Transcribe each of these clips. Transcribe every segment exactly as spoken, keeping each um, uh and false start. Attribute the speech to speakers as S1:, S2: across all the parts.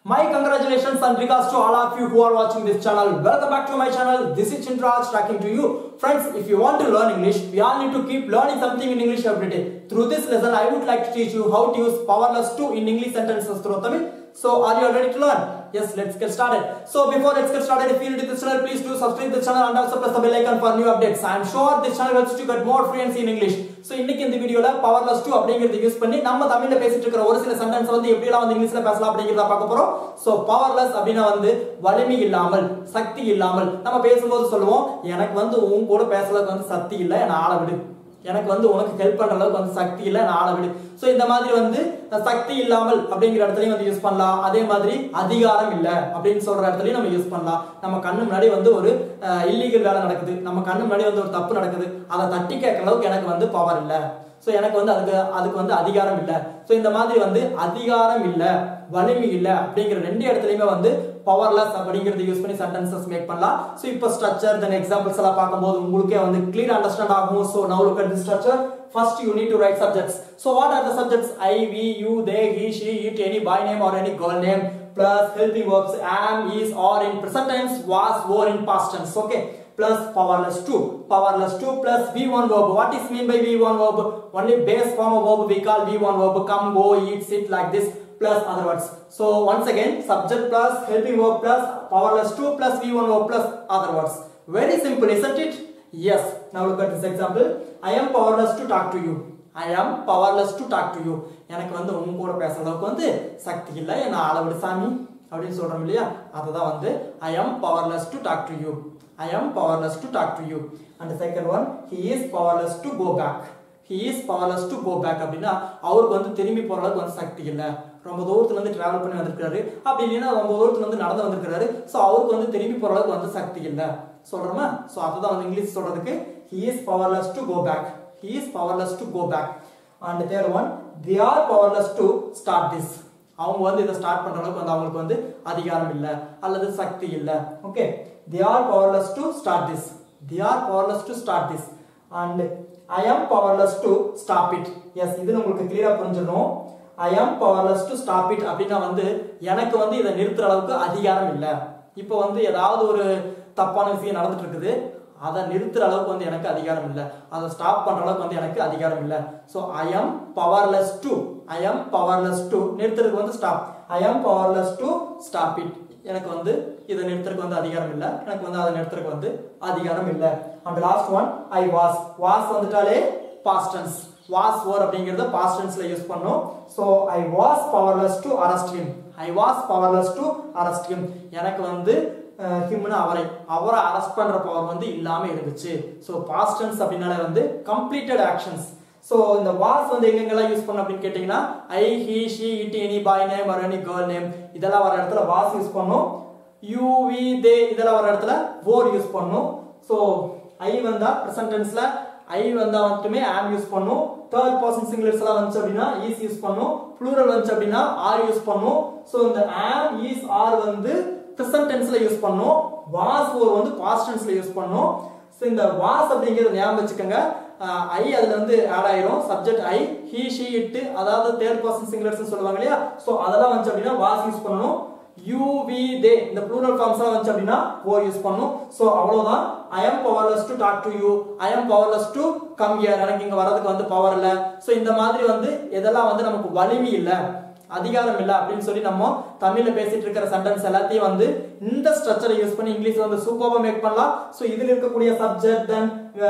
S1: My congratulations and regards to all of you who are watching this channel. Welcome back to my channel. This is Chintraj talking to you. Friends, if you want to learn English, we all need to keep learning something in English every day. Through this lesson, I would like to teach you how to use powerless to in English sentences through Tamil. So, are you ready to learn? Yes, let's get started. So, before let's get started, if you're new to this channel, please do subscribe to the channel and also press the bell icon for new updates. I am sure this channel helps you get more fluency in English. So, இன்னைக்கு இந்த வீடியோல powerless to அப்படிங்கறத use பண்ணி நம்ம தமிழ்ல பேசிட்டு இருக்கிற ஒரு சில சென்டென்ஸ் வந்து எப்படி எல்லாம் வந்து இங்கிலீஷ்ல பேசலாம் அப்படிங்கறத பார்க்க போறோம். So, powerless அப்படினா வந்து வலிமை இல்லாமல், சக்தி இல்லாமல். நம்ம பேசும்போது சொல்லுவோம், எனக்கு வந்து உன் கூட பேசறதுக்கு வந்து சக்தி இல்ல, என்ன ஆள விடு. எனக்கு வந்து உனக்கு ஹெல்ப் பண்ற அளவுக்கு வந்து சக்தி இல்ல, நான் ஆள விடு. சோ இந்த மாதிரி வந்து சக்தி இல்லாமல் அப்படிங்கிற இடத்துலயும் வந்து யூஸ் பண்ணலாம். அதே மாதிரி அதிகாரம் இல்ல அப்படின்னு சொல்ற இடத்துலயும் நம்ம யூஸ் பண்ணலாம். நம்ம கண்ணு முன்னாடி வந்து ஒரு இல்லீகல் வேலை நடக்குது, நம்ம கண்ணு முன்னாடி வந்து ஒரு தப்பு நடக்குது, அதை தட்டி கேட்கற அளவுக்கு எனக்கு வந்து பவர் இல்ல, சோ எனக்கு வந்து அதுக்கு அதுக்கு வந்து அதிகாரம் இல்ல. சோ இந்த மாதிரி வந்து அதிகாரம் இல்ல, வலிமை இல்ல அப்படிங்கிற ரெண்டு இடத்துலயுமே வந்து powerless அப்படிங்கறத யூஸ் பண்ணி sentences மேக் பண்ணலாம். சோ இப்போ ஸ்ட்ரக்சர் தென் எக்ஸாம்பிள்ஸ் எல்லாம் பாக்கும்போது உங்களுக்கே வந்து clear understand ஆகும். So now look at this structure. First you need to write subjects. So what are the subjects? I, we, you, they, he, she, it, any boy name or any girl name plus helping verbs am, is, are in present tense, was, were in past tense. Okay. Plus powerless to. Powerless to plus V one verb. What is mean by V one verb? Only base form of verb we call V one verb. Come, go, eat, sit, like this plus other words. So once again subject plus helping verb plus powerless to plus V one verb plus other words. Very simple, isn't it? Yes. Now look at this example. I am powerless to talk to you. I am powerless to talk to you. எனக்கு வந்து உங்க கூட பேசற அளவுக்கு வந்து சக்தி இல்ல, என்ன ஆள விடு சாமி அப்படினு சொல்றோம் இல்லையா, அதுதான் வந்து I am powerless to talk to you. I am powerless to talk to you. And the second one, he is powerless to go back. He is powerless to go back அப்படினா அவருக்கு வந்து திரும்பி போற அளவுக்கு வந்து சக்தி இல்ல, ரொம்ப தூரத்துல இருந்து டிராவல் பண்ணி வந்திருக்காரு, அப்படி இல்லனா ரொம்ப தூரத்துல இருந்து நடந்து வந்திருக்காரு, சோ அவருக்கு வந்து திரும்பி போற அளவுக்கு வந்து சக்தி இல்ல சொல்றோமா. சோ அதுதான் வந்து இங்கிலீஷ் சொல்றதுக்கு he is powerless to go back. He is powerless to go back. And the third one, they are powerless to start this. அவங்க வந்து இத ஸ்டார்ட் பண்ற அளவுக்கு வந்து அவங்களுக்கு வந்து அதிகாரம் இல்ல அல்லது சக்தி இல்ல. Okay, they are powerless to start this. They are powerless to start this. And I am powerless to stop it. Yes, இது உங்களுக்கு கிளியரா புரிஞ்சிரணும். I am powerless to stop it அப்படினா வந்து எனக்கு வந்து இத நிறுத்துற அளவுக்கு அதிகாரம் இல்ல. இப்போ வந்து ஏதாவது ஒரு தப்பான விஷயம் நடந்துட்டு இருக்குது, அதை நிறுத்துற அளவுக்கு வந்து எனக்கு அதிகாரம் இல்ல, அதை ஸ்டாப் பண்ற அளவுக்கு வந்து எனக்கு அதிகாரம் இல்ல. So I am powerless to. I am powerless to நிறுத்துறதுக்கு வந்து stop. I am powerless to stop it. எனக்கு வந்து இத நிறுத்துறதுக்கு வந்து அதிகாரம் இல்ல, எனக்கு வந்து அதை நிறுத்துறதுக்கு வந்து அதிகாரம் இல்ல. And last one, I was. Was வந்துட்டாலே past tense. Was were அப்படிங்கறத past tenseல யூஸ் பண்ணோம். So I was powerless to arrest him. I was powerless to arrest him. எனக்கு வந்து ஹிம்னா அவரை அவரை அரெஸ்ட் பண்ற பவர் வந்து இல்லாம இருந்துச்சு. சோ பாஸ்ட் டென்ஸ் அப்படினாலே வந்து கம்ப்ளீட்டட் ஆக்ஷன்ஸ். சோ இந்த வாஸ் வந்து எங்க எங்கெல்லாம் யூஸ் பண்ணோம் அப்படின்னு கேட்டீங்கன்னா I, he, she, it, any boy name or any girl name இதெல்லாம் வர இடத்துல வாஸ் யூஸ் பண்ணோம். யூ, வி, தே இதெல்லாம் வர இடத்துல வோர் யூஸ் பண்ணோம். சோ ஐ வந்தா பிரசன்ட் டென்ஸ்ல ஐ வந்தா மட்டுமே ஆம் யூஸ் பண்ணோம். தேர்ட் பர்சன் சிங்குலர்ஸ் எல்லாம் வந்துச்சு அப்படின்னா இஸ் யூஸ் பண்ணோம். ப்ளூரல் வந்துச்சு அப்படின்னா ஆர் யூஸ் பண்ணோம். சோ இந்த ஆம், இஸ், ஆர் வந்து present tenseல யூஸ் பண்ணோம். was or வந்து past tenseல யூஸ் பண்ணோம். சோ இந்த was அப்படிங்கறது ஞாபகம் வச்சுக்கங்க. I அதுல வந்து ஆட் ஆயிரும். subject I, he, she, it அதாவது third person singulars னு சொல்லுவாங்க இல்லையா, சோ அதெல்லாம் வந்து அப்படினா was யூஸ் பண்ணனும். you, we, they இந்த plural forms எல்லாம் வந்து அப்படினா were யூஸ் பண்ணனும். சோ அவ்வளவுதான். I am powerless to talk to you. I am powerless to come here. எனக்கு இங்க வரதுக்கு வந்து பவர் இல்ல. சோ இந்த மாதிரி வந்து எதெல்லாம் வந்து நமக்கு வலிமை இல்ல, அதிகாரம் இல்ல அப்படின்னு சொல்லி நம்ம தமிழ்ல பேசிட்டு இருக்கிற சென்டென்ஸ் எல்லாத்தையும் வந்து இந்த ஸ்ட்ரக்சரை யூஸ் பண்ணி இங்கிலீஷ்ல வந்து சூப்பரா மேக் பண்ணலாம். சோ இதுல இருக்கக்கூடிய subject then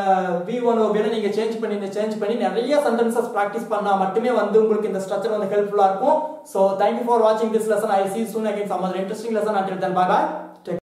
S1: V one verb நீங்க சேஞ்ச் பண்ணி இந்த சேஞ்ச் பண்ணி நிறைய சென்டென்சஸ் பிராக்டீஸ் பண்ணா மட்டுமே வந்து உங்களுக்கு இந்த ஸ்ட்ரக்சர் வந்து ஹெல்ப்ஃபுல்லா இருக்கும். So thank you for watching this lesson. I will see you soon again some other interesting lesson. Until then, bye bye.